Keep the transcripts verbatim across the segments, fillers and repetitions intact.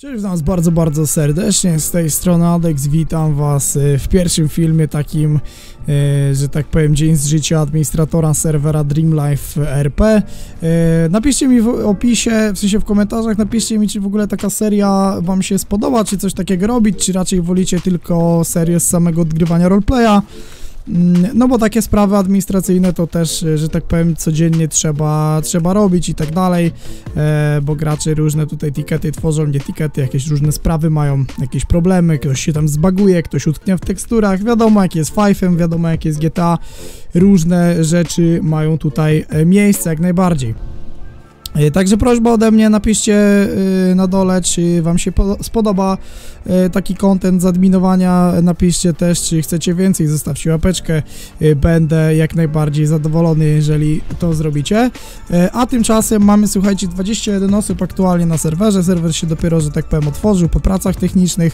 Cześć, witam was bardzo, bardzo serdecznie, z tej strony Adex, witam was w pierwszym filmie takim, że tak powiem, dzień z życia administratora serwera Dreamlife R P. Napiszcie mi w opisie, w sensie w komentarzach, napiszcie mi, czy w ogóle taka seria wam się spodoba, czy coś takiego robić, czy raczej wolicie tylko serię z samego odgrywania roleplaya. No bo takie sprawy administracyjne to też, że tak powiem, codziennie trzeba, trzeba robić i tak dalej, e, bo gracze różne tutaj tikety tworzą, nie tikety, jakieś różne sprawy mają, jakieś problemy, ktoś się tam zbaguje, ktoś utknie w teksturach, wiadomo jak jest Fife'em, wiadomo jak jest G T A, różne rzeczy mają tutaj miejsce jak najbardziej. Także prośba ode mnie, napiszcie na dole, czy wam się spodoba taki content z adminowania, napiszcie też, czy chcecie więcej, zostawcie łapeczkę, będę jak najbardziej zadowolony, jeżeli to zrobicie. A tymczasem mamy, słuchajcie, dwadzieścia jeden osób aktualnie na serwerze, serwer się dopiero, że tak powiem, otworzył po pracach technicznych.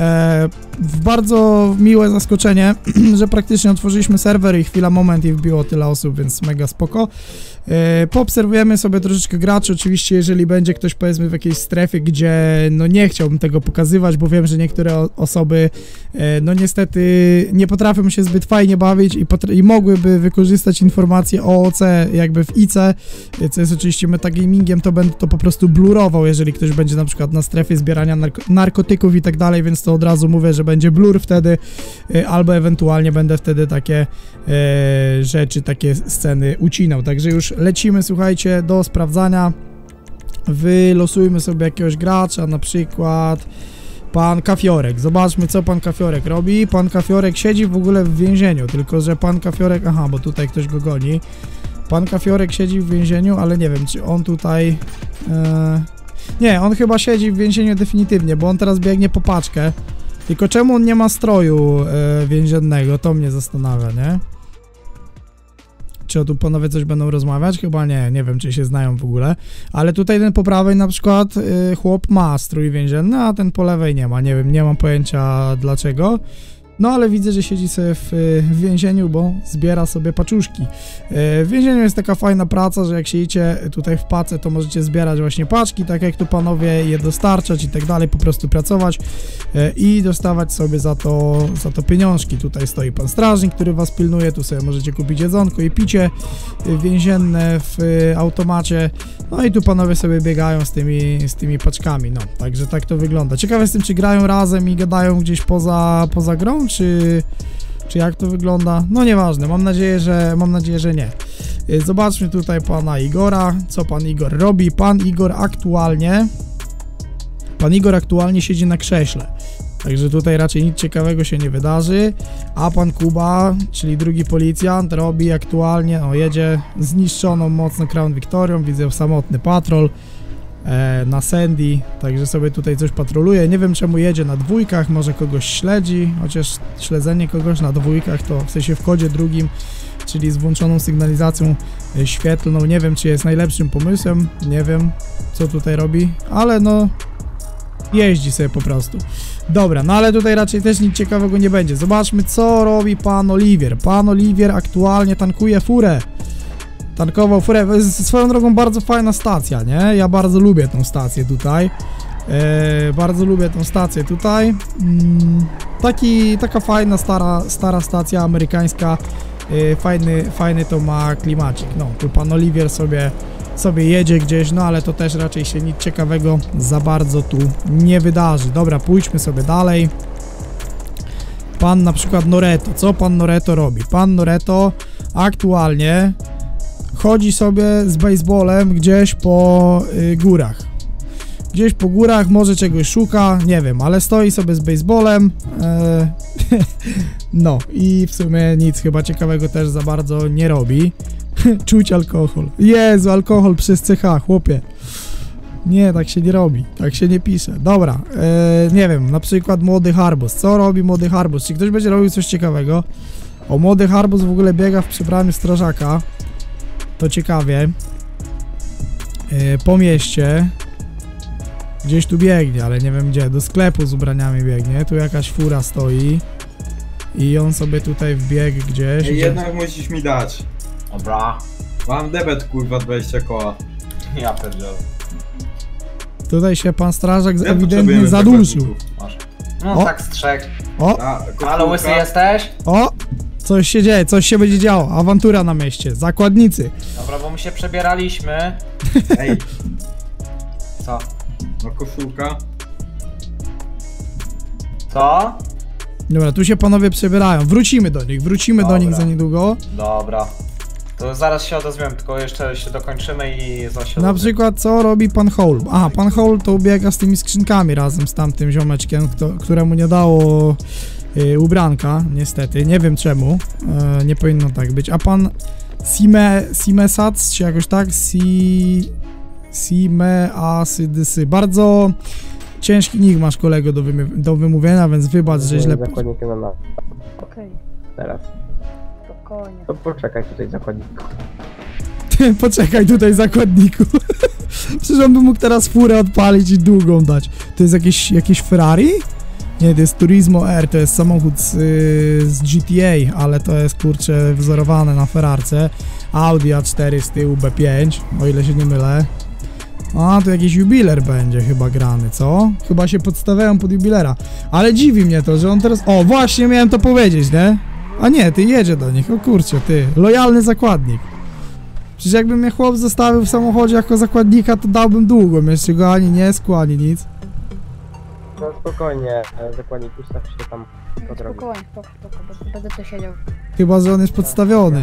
W bardzo miłe zaskoczenie, że praktycznie otworzyliśmy serwer i chwila, moment i wbiło tyle osób, więc mega spoko. Poobserwujemy sobie troszeczkę graczy, oczywiście jeżeli będzie ktoś, powiedzmy, w jakiejś strefie, gdzie no nie chciałbym tego pokazywać, bo wiem, że niektóre osoby no niestety nie potrafią się zbyt fajnie bawić i, i mogłyby wykorzystać informacje o O C jakby w I C, co jest oczywiście metagamingiem, to będę to po prostu blurował, jeżeli ktoś będzie na przykład na strefie zbierania narko narkotyków i tak dalej, więc to od razu mówię, że będzie blur wtedy, albo ewentualnie będę wtedy takie e, rzeczy, takie sceny ucinał, także już lecimy, słuchajcie, do sprawdzania. Wylosujmy sobie jakiegoś gracza, na przykład pan Kafiorek. Zobaczmy, co pan Kafiorek robi. Pan Kafiorek siedzi w ogóle w więzieniu, tylko że pan Kafiorek, aha, bo tutaj ktoś go goni. Pan Kafiorek siedzi w więzieniu, ale nie wiem, czy on tutaj e... nie, on chyba siedzi w więzieniu definitywnie, bo on teraz biegnie po paczkę. Tylko czemu on nie ma stroju e, więziennego, to mnie zastanawia, nie? Czy o tu panowie coś będą rozmawiać? Chyba nie, nie wiem, czy się znają w ogóle. Ale tutaj ten po prawej na przykład y, chłop ma strój więzienny, a ten po lewej nie ma. Nie wiem, nie mam pojęcia dlaczego. No ale widzę, że siedzi sobie w, w więzieniu, bo zbiera sobie paczuszki. W więzieniu jest taka fajna praca, że jak siedzicie tutaj w pace, to możecie zbierać właśnie paczki, tak jak tu panowie je dostarczać i tak dalej, po prostu pracować i dostawać sobie za to, za to pieniążki. Tutaj stoi pan strażnik, który was pilnuje, tu sobie możecie kupić jedzonko i picie więzienne w automacie. No i tu panowie sobie biegają z tymi, z tymi paczkami, no, także tak to wygląda. Ciekawe jestem, czy grają razem i gadają gdzieś poza, poza grą, czy, czy jak to wygląda? No nieważne, mam nadzieję, że mam nadzieję, że nie. Zobaczmy tutaj pana Igora, co pan Igor robi. Pan Igor aktualnie pan Igor aktualnie siedzi na krześle, także tutaj raczej nic ciekawego się nie wydarzy, a pan Kuba, czyli drugi policjant, robi aktualnie, no jedzie zniszczoną mocno Crown Victorią, widzę samotny patrol na Sandy, także sobie tutaj coś patroluje. Nie wiem, czemu jedzie na dwójkach, może kogoś śledzi, chociaż śledzenie kogoś na dwójkach to w sensie w kodzie drugim, czyli z włączoną sygnalizacją świetlną, nie wiem, czy jest najlepszym pomysłem, nie wiem, co tutaj robi, ale no jeździ sobie po prostu. Dobra, no ale tutaj raczej też nic ciekawego nie będzie. Zobaczmy, co robi pan Oliwier. Pan Oliwier aktualnie tankuje furę. Tankował furę, swoją drogą bardzo fajna stacja, nie? Ja bardzo lubię tą stację tutaj. E, bardzo lubię tą stację tutaj. Mm, taki, taka fajna, stara, stara stacja amerykańska. E, fajny, fajny to ma klimacik. No, tu pan Oliwier sobie, sobie jedzie gdzieś, no ale to też raczej się nic ciekawego za bardzo tu nie wydarzy. Dobra, pójdźmy sobie dalej. Pan na przykład Noreto. Co pan Noreto robi? Pan Noreto aktualnie chodzi sobie z baseballem gdzieś po y, górach. Gdzieś po górach, może czegoś szuka, nie wiem, ale stoi sobie z baseballem. E, no i w sumie nic chyba ciekawego też za bardzo nie robi. Czuć alkohol. Jezu, alkohol przez C H, chłopie. Nie, tak się nie robi, tak się nie pisze. Dobra, e, nie wiem, na przykład młody Harbus. Co robi młody Harbus? Czy ktoś będzie robił coś ciekawego? O, młody Harbus w ogóle biega w przebraniu strażaka. To ciekawie. Yy, po mieście. Gdzieś tu biegnie, ale nie wiem gdzie. Do sklepu z ubraniami biegnie. Tu jakaś fura stoi. I on sobie tutaj wbiegł gdzieś. Ej, jednak musisz mi dać. Dobra. Mam debet, kurwa, dwadzieścia koła. Ja pierdzielę. Tutaj się pan strażak Ja ewidentnie potrzebujemy zadłużył. zakładników. Masz. No O. tak z trzech. O, A, Halo, łysy koszulka. jesteś? o! Coś się dzieje, coś się będzie działo. Awantura na mieście. Zakładnicy. Dobra, bo my się przebieraliśmy. Ej, Co? no koszulka. Co? Dobra, tu się panowie przebierają. Wrócimy do nich, wrócimy do Dobra. nich za niedługo. Dobra. To zaraz się odezwiemy, tylko jeszcze się dokończymy i zaraz się Na odezwiemy. przykład co robi pan Hole? Aha, pan Hole to ubiega z tymi skrzynkami razem z tamtym ziomeczkiem, kto, któremu nie dało y, ubranka, niestety. Nie wiem czemu. E, nie powinno tak być. A pan Sime, Simesats, czy jakoś tak? Si... Sime Asydysy. Bardzo ciężki nick masz, kolego, do, wymi- do wymówienia, więc wybacz, że źle... Zakładnikiem na Okej, teraz. spokojnie. To poczekaj tutaj zakładniku. Poczekaj tutaj, zakładniku. Przecież on by mógł teraz furę odpalić i długą dać. To jest jakieś, jakieś Ferrari? Nie, to jest Turismo R, to jest samochód z, yy, z G T A, ale to jest, kurczę, wzorowane na Ferrarce. Audi A cztery z tyłu B pięć, o ile się nie mylę. A, to jakiś jubiler będzie chyba grany, co? Chyba się podstawiają pod jubilera. Ale dziwi mnie to, że on teraz... O, właśnie miałem to powiedzieć, nie? A nie, ty jedzie do nich, o kurczę, ty. Lojalny zakładnik. Przecież jakby mnie chłop zostawił w samochodzie jako zakładnika, to dałbym długo. Jeszcze go ani nie skł, ani nic. No spokojnie, e, zakładnik, ustaw się tam po drogi. Spokojnie, spoko, spoko, bo będę tu siedział. Chyba, że on jest podstawiony.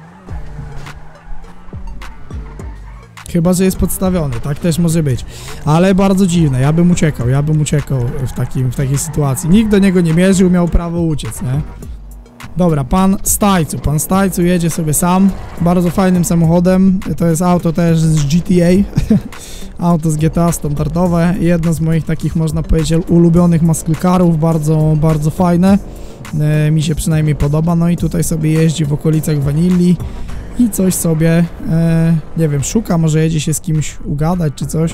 Chyba, że jest podstawiony, tak też może być. Ale bardzo dziwne, ja bym uciekał, ja bym uciekał w, takim, w takiej sytuacji. Nikt do niego nie mierzył, miał prawo uciec, nie? Dobra, pan Stajcu, pan Stajcu jedzie sobie sam, bardzo fajnym samochodem, to jest auto też z G T A, auto z G T A standardowe, jedno z moich takich, można powiedzieć, ulubionych muscle carów, bardzo, bardzo fajne, e, mi się przynajmniej podoba, no i tutaj sobie jeździ w okolicach Vanilli i coś sobie, e, nie wiem, szuka, może jedzie się z kimś ugadać czy coś.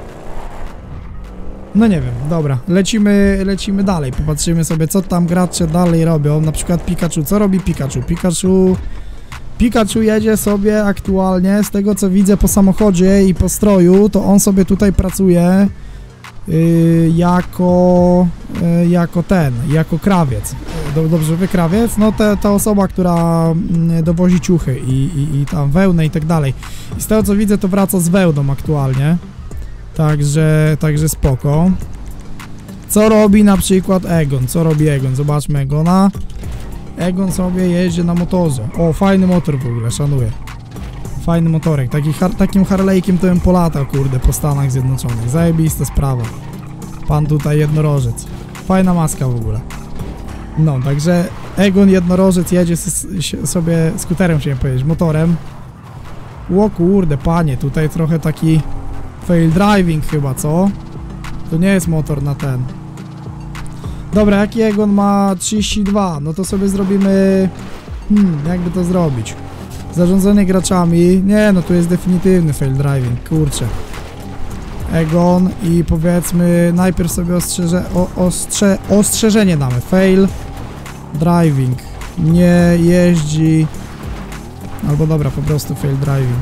No nie wiem, dobra, lecimy, lecimy dalej, popatrzymy sobie, co tam gracze dalej robią, na przykład Pikachu, co robi Pikachu? Pikachu... Pikachu jedzie sobie aktualnie, z tego co widzę po samochodzie i po stroju, to on sobie tutaj pracuje yy, jako, yy, jako ten, jako krawiec. Dob- Dobrze, wy krawiec? No te, ta osoba, która mm, dowozi ciuchy i, i, i tam wełnę i tak dalej. I z tego co widzę, to wraca z wełną aktualnie. Także, także spoko. Co robi na przykład Egon? Co robi Egon? Zobaczmy Egona. Egon sobie jeździ na motorze. O, fajny motor w ogóle, szanuję. Fajny motorek. Taki har takim Harlejkiem to bym polatał, kurde, po Stanach Zjednoczonych. Zajebista sprawa. Pan tutaj jednorożec. Fajna maska w ogóle. No, także Egon jednorożec jedzie sobie skuterem, chciałem powiedzieć, motorem. O kurde, panie, tutaj trochę taki fail driving chyba, co? To nie jest motor na ten. Dobra, jaki Egon ma trzydzieści dwa, no to sobie zrobimy... Hmm, jakby to zrobić? Zarządzanie graczami... Nie, no tu jest definitywny fail driving, kurczę. Egon i powiedzmy najpierw sobie ostrzeże, o, ostrze, ostrzeżenie damy. Fail driving. Nie jeździ... Albo dobra, po prostu fail driving.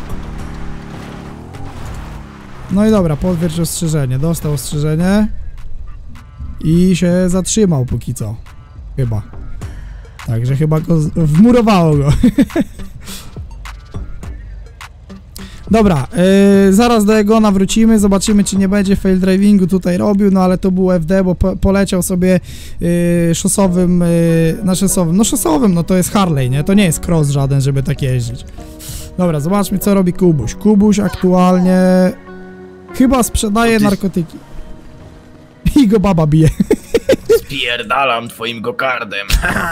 No i dobra, potwierdź ostrzeżenie. Dostał ostrzeżenie. I się zatrzymał póki co. Chyba. Także chyba go z... wmurowało go. Dobra, yy, zaraz do Egona wrócimy, zobaczymy czy nie będzie fail drivingu tutaj robił, no ale to był F D, bo po, poleciał sobie yy, szosowym, yy, na szosowym, no szosowym, no to jest Harley, nie? To nie jest cross żaden, żeby tak jeździć. Dobra, zobaczmy co robi Kubuś. Kubuś aktualnie chyba sprzedaje narkotyki. I go baba bije. Spierdalam twoim gokardem.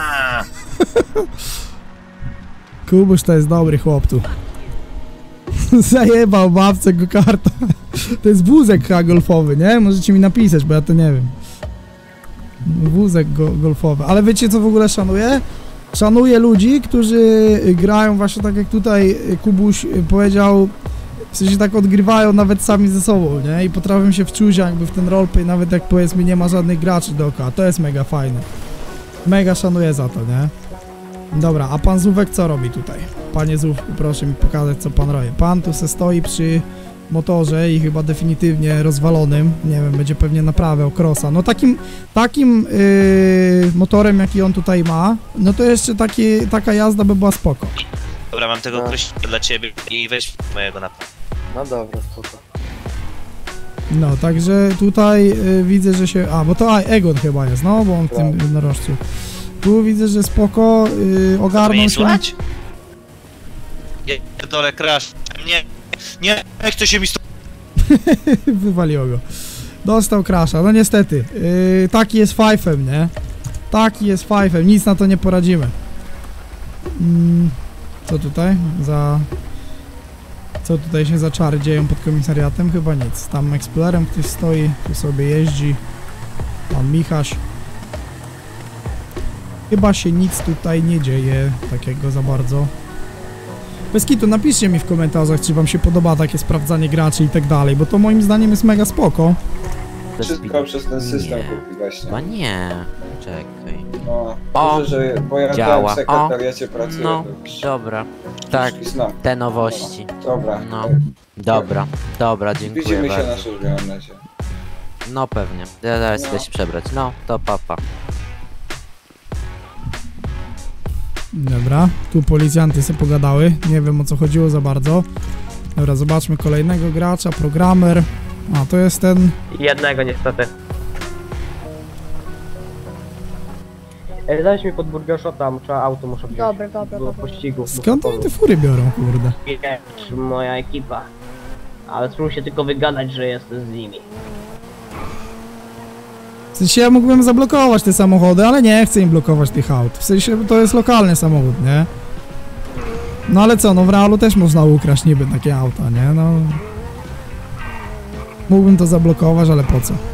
Kubuś to jest dobry chłop tu. Zajebał babce go karta. To jest wózek golfowy, nie? Możecie mi napisać, bo ja to nie wiem. Wózek go golfowy. Ale wiecie co w ogóle szanuję? Szanuję ludzi, którzy grają właśnie tak jak tutaj Kubuś powiedział, w sensie tak odgrywają nawet sami ze sobą, nie? I potrafią się wczuć jakby w ten roleplay, nawet jak powiedzmy nie ma żadnych graczy dookoła. To jest mega fajne. Mega szanuję za to, nie? Dobra, a pan Zówek co robi tutaj? Panie Zówku, proszę mi pokazać co pan robi. Pan tu se stoi przy motorze i chyba definitywnie rozwalonym, nie wiem, będzie pewnie naprawę Crossa. No takim, takim yy, motorem jaki on tutaj ma, no to jeszcze taki, taka jazda by była spoko. Dobra, mam tego No. gościa dla ciebie i weź mojego napadu. No dobra, spoko. No, także tutaj y, widzę, że się... A, bo to a, Egon chyba jest, no, bo on w tym jednorożcu. Tu widzę, że spoko, y, To ogarnął mnie się... słuchać? Ja pierdolę, crash. Nie, nie, nie chce się mi stąd. Wywaliło go. Dostał crasha, no niestety. Yy, taki jest fajfem, nie? Taki jest fajfem, nic na to nie poradzimy. Mm, co tutaj? Za... Co tutaj się za czary dzieją pod komisariatem? Chyba nic. Tam Explorerem ktoś stoi, tu sobie jeździ. Pan Michaś. Chyba się nic tutaj nie dzieje takiego za bardzo. Bez kitu, napiszcie mi w komentarzach, czy wam się podoba takie sprawdzanie graczy i tak dalej, bo to moim zdaniem jest mega spoko. Wszystko przez ten system Nie. kupi właśnie. Chyba nie. Czekaj. No, O, może, że, bo ja działa. w sekretariacie pracuję. No, to dobra. Tak, no, te nowości. dobra. No, dobra, dobra, dziękuję Widzimy się bardzo. na służbie, mam nadzieję. No pewnie. Ja zaraz No. idę się przebrać. No, to papa. Dobra, tu policjanty sobie pogadały, nie wiem o co chodziło za bardzo. Dobra, zobaczmy kolejnego gracza, programer. A, to jest ten... Jednego niestety. Ej, dałeś mi pod Burger Shota, trzeba auto muszę wziąć. Dobra, dobra, Do dobra. pościgu. Skąd oni te fury biorą, kurde? Wiesz, moja ekipa. Ale spróbuj się tylko wygadać, że jestem z nimi. W sensie ja mógłbym zablokować te samochody, ale nie chcę im blokować tych aut. W sensie to jest lokalny samochód, nie? No ale co, no w realu też można ukraść niby takie auta, nie? No... Mógłbym to zablokować, ale po co?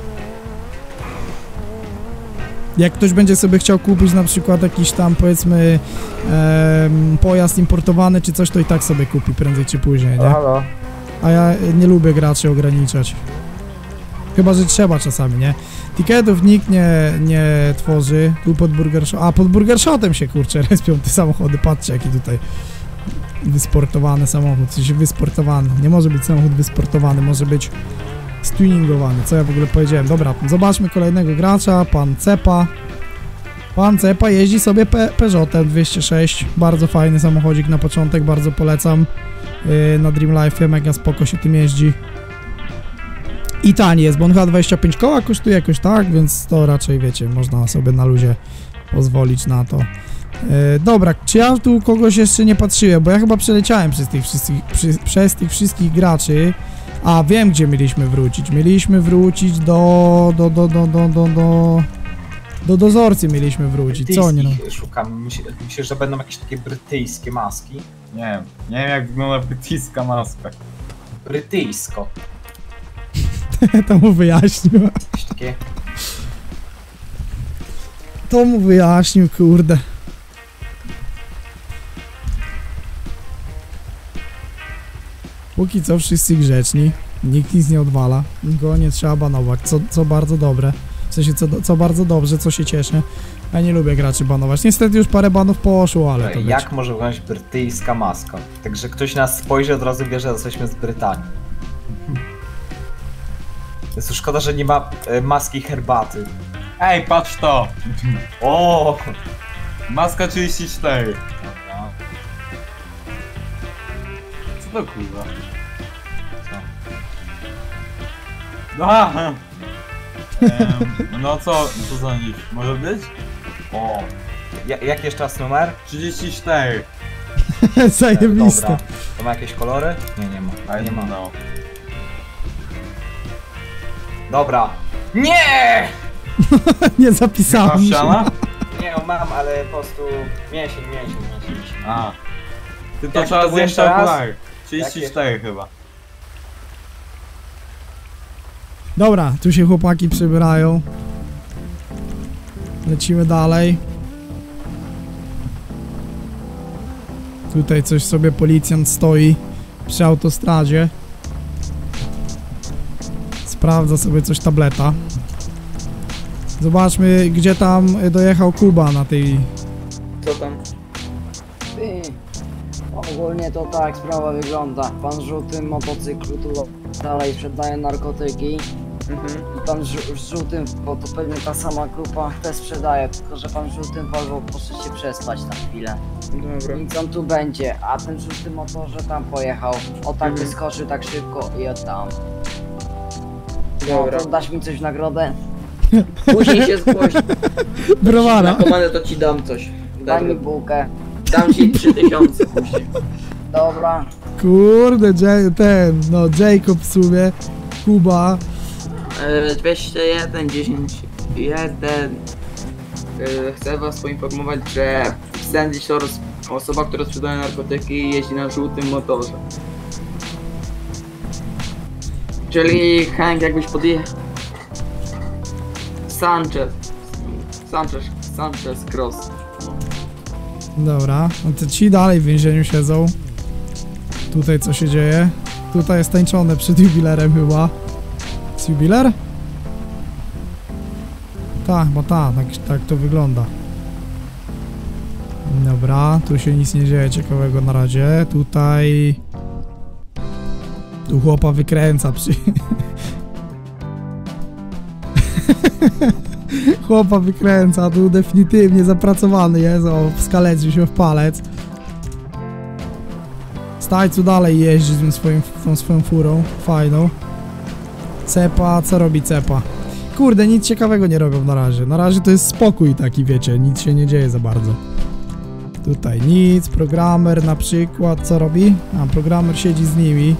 Jak ktoś będzie sobie chciał kupić na przykład jakiś tam, powiedzmy, em, pojazd importowany czy coś, to i tak sobie kupi prędzej czy później, nie? Halo? A ja nie lubię graczy ograniczać. Chyba, że trzeba czasami, nie? Tiketów nikt nie, nie tworzy. Tu pod Burger Shot. A, pod Burger Shotem się, kurczę, respią te samochody. Patrzcie, jaki tutaj wysportowany samochód. W sensie wysportowany. Nie może być samochód wysportowany, może być stuningowany. Co ja w ogóle powiedziałem? Dobra, zobaczmy kolejnego gracza. Pan Cepa. Pan Cepa jeździ sobie Pe Peugeotem dwieście sześć. Bardzo fajny samochodzik na początek, bardzo polecam. Yy, na Dream Life'ie mega spoko się tym jeździ. I tani jest, bo on chyba dwadzieścia pięć koła kosztuje jakoś tak, więc to raczej, wiecie, można sobie na luzie pozwolić na to. Yy, dobra, czy ja tu kogoś jeszcze nie patrzyłem, bo ja chyba przeleciałem przez tych wszystkich, przy, przez tych wszystkich graczy. A, wiem, gdzie mieliśmy wrócić. Mieliśmy wrócić do... do, do, do, do, do, do... Do dozorcy mieliśmy wrócić, co nie no? Brytyjskich szukam. Myślę, myślę, że będą jakieś takie brytyjskie maski. Nie wiem, nie wiem jak wygląda brytyjska maska. Brytyjsko. To mu wyjaśnił. Jakieś takie... To mu wyjaśnił, kurde. Póki co wszyscy grzeczni, nikt nic nie odwala, nikogo nie trzeba banować, co, co bardzo dobre. W sensie, co, co bardzo dobrze, co się cieszę. Ja nie lubię graczy banować. Niestety już parę banów poszło, ale to wiecie. Jak może wyglądać brytyjska maska? Także ktoś nas spojrzy, od razu wie, że jesteśmy z Brytanii. Jest to szkoda, że nie ma e, maski herbaty. Ej, patrz to! O! Maska trzydzieści cztery. Dobra. Co to kurwa? Co? Aha! Em, no co, co sądzisz? Może być? O! Ja, jaki jeszcze raz numer? trzydzieści cztery. Zajebiste. Dobra. To ma jakieś kolory? Nie, nie ma. A Nie ma. No. Dobra. Nie! Nie zapisałem się. Owsiana? Nie, no mam, ale po prostu mięsień, mięsień, mięsień. A. Ty to Jaki trzeba to był zdjąć jeszcze raz? okulary. trzydzieści cztery chyba. Dobra, tu się chłopaki przybierają. Lecimy dalej. Tutaj coś sobie policjant stoi przy autostradzie. Sprawdza sobie coś tableta. Zobaczmy, gdzie tam dojechał Kuba na tej... Co tam? Ty, ogólnie to tak sprawa wygląda. Pan żółtym motocyklu tu dalej sprzedają narkotyki. Mhm. I pan w, w żółtym, bo to pewnie ta sama grupa też sprzedaje, tylko że pan w żółtym Volvo proszę się przespać na chwilę. Dobra. Nic on tu będzie, a ten żółty motorze tam pojechał. O tak Mhm. wyskoczył tak szybko i oddam. Dobra. No, to dasz mi coś w nagrodę? Później się zgłoś. Browara. Na komandę to ci dam coś. Daj mi Darmo. bułkę. Dam ci trzy tysiące później. Dobra. Kurde, Ja- ten, no Jacob w sumie, Kuba. E, dwieście jeden, dziesięć jeden. E, chcę was poinformować, że Sandy Shores, osoba, która sprzedaje narkotyki, jeździ na żółtym motorze. Czyli Hank, jakbyś podjechał... Sanchez. Sanchez, Sanchez Cross. Dobra, no to ci dalej w więzieniu siedzą. Tutaj co się dzieje? Tutaj jest tańczone przed jubilerem chyba. Jest jubiler? Tak, bo tak, tak, tak to wygląda. Dobra, tu się nic nie dzieje ciekawego na razie. Tutaj... Tu chłopa wykręca przy... Chłopa wykręca, tu definitywnie zapracowany jest, o, skaleczył się w palec. Stajcu dalej jeździ z tym swoim, tą swoją furą, fajną. Cepa, co robi Cepa? Kurde, nic ciekawego nie robią na razie. Na razie to jest spokój taki, wiecie, nic się nie dzieje za bardzo. Tutaj nic, programer na przykład, co robi? A, programer siedzi z nimi.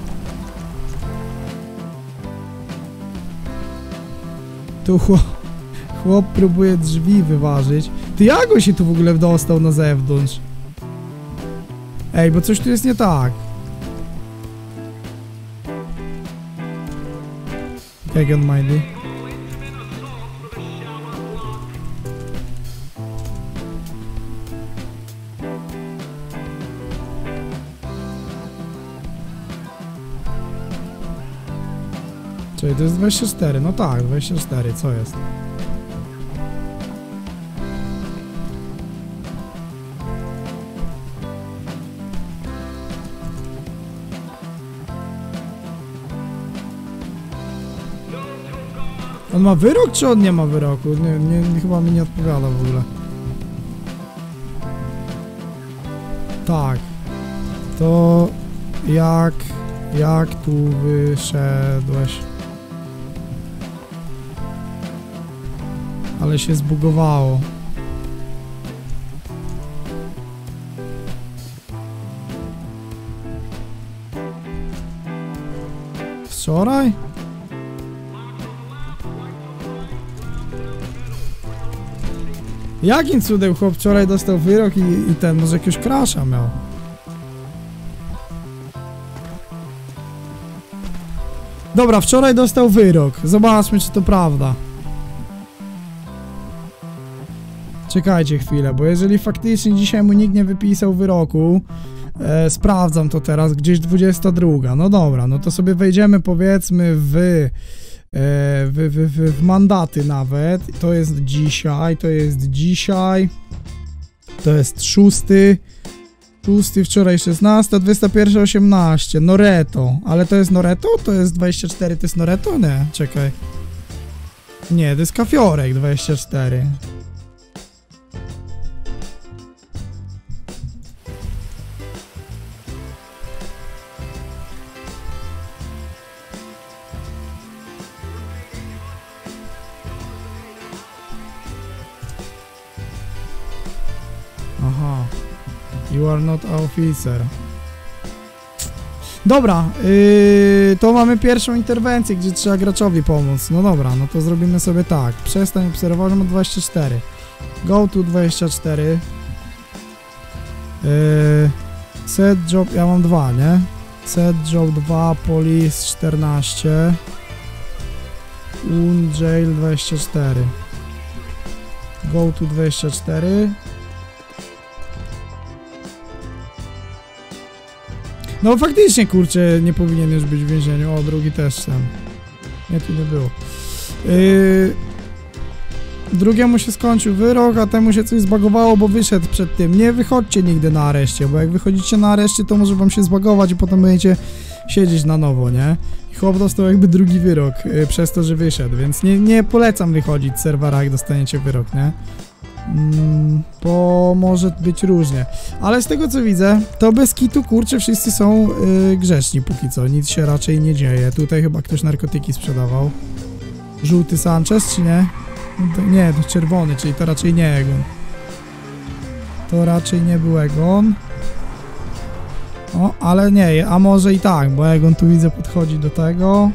Tu chłop, chłop próbuje drzwi wyważyć. Ty jak on się tu w ogóle dostał na zewnątrz? Ej, bo coś tu jest nie tak. Jak on ma idzie? Czyli to jest dwadzieścia cztery, no tak, dwadzieścia cztery, co jest? On ma wyrok, czy on nie ma wyroku? Nie, nie, nie chyba mi nie odpowiada w ogóle. Tak. To jak... jak tu wyszedłeś? Ale się zbugowało. Wczoraj? Jakim cudem chłop wczoraj dostał wyrok i, i ten, może jakiegoś crasha miał? Dobra, wczoraj dostał wyrok. Zobaczmy, czy to prawda. Czekajcie chwilę, bo jeżeli faktycznie dzisiaj mu nikt nie wypisał wyroku, e, sprawdzam to teraz, gdzieś dwudziesta druga. No dobra, no to sobie wejdziemy powiedzmy w, e, w, w, w, w mandaty nawet. To jest dzisiaj, to jest dzisiaj. To jest szósty. szósty, wczoraj szesnasty, dwudziesta pierwsza, osiemnaście. Noreto. Ale to jest Noreto? To jest dwadzieścia cztery, to jest Noreto? Nie, czekaj. Nie, to jest Kafiorek dwadzieścia cztery. Aha. You are not a officer. Dobra, yy, to mamy pierwszą interwencję, gdzie trzeba graczowi pomóc. No dobra, no to zrobimy sobie tak. Przestań obserwować, mam dwadzieścia cztery. Go to dwadzieścia cztery. Yy, set job, ja mam dwa, nie? Set job dwa, police czternaście. Un jail dwadzieścia cztery. Go to dwadzieścia cztery. No faktycznie, kurczę, nie powinien już być w więzieniu. O, drugi też tam. Nie, tu nie było. Yy... Drugiemu się skończył wyrok, a temu się coś zbagowało, bo wyszedł przed tym. Nie wychodźcie nigdy na areszcie, bo jak wychodzicie na areszcie, to może wam się zbagować i potem będziecie siedzieć na nowo, nie? I chłop dostał jakby drugi wyrok y, przez to, że wyszedł, więc nie, nie polecam wychodzić z serwera, jak dostaniecie wyrok, nie? Mm, bo może być różnie. Ale z tego co widzę, to bez kitu, kurczę, wszyscy są y, grzeczni póki co, nic się raczej nie dzieje. Tutaj chyba ktoś narkotyki sprzedawał. Żółty Sanchez, czy nie? No to nie, to czerwony, czyli to raczej nie Egon. To raczej nie był Egon. O, ale nie, a może i tak, bo Egon tu widzę podchodzi do tego.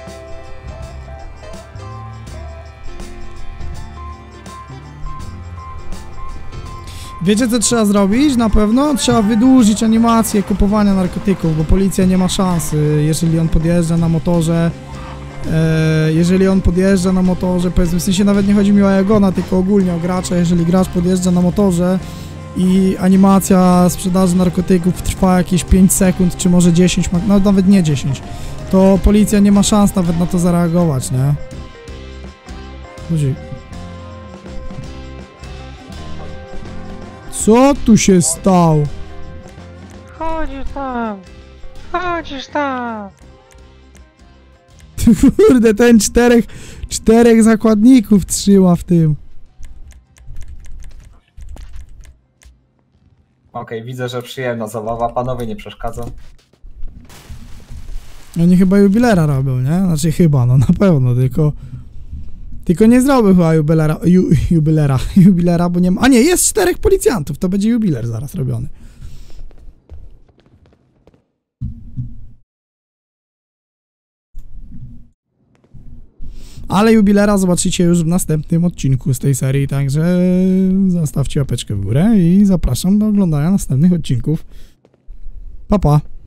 Wiecie co trzeba zrobić? Na pewno trzeba wydłużyć animację kupowania narkotyków, bo policja nie ma szansy, jeżeli on podjeżdża na motorze. E, jeżeli on podjeżdża na motorze, powiedzmy, w sensie nawet nie chodzi mi o Egona, tylko ogólnie o gracza, jeżeli gracz podjeżdża na motorze i animacja sprzedaży narkotyków trwa jakieś pięć sekund, czy może dziesięć, no nawet nie dziesięć, to policja nie ma szans nawet na to zareagować, nie? Ludzi. Co tu się stało? Chodzisz tam! Chodzisz tam! Kurde, ten czterech, czterech zakładników trzyma w tym. Okej, widzę, że przyjemna zabawa, panowie nie przeszkadzą. Oni chyba jubilera robią, nie? Znaczy chyba, no na pewno, tylko... Tylko nie zrobił chyba jubilera, ju, jubilera, jubilera, bo nie ma... A nie, jest czterech policjantów, to będzie jubiler zaraz robiony. Ale jubilera zobaczycie już w następnym odcinku z tej serii, także zostawcie łapeczkę w górę i zapraszam do oglądania następnych odcinków. Pa, pa!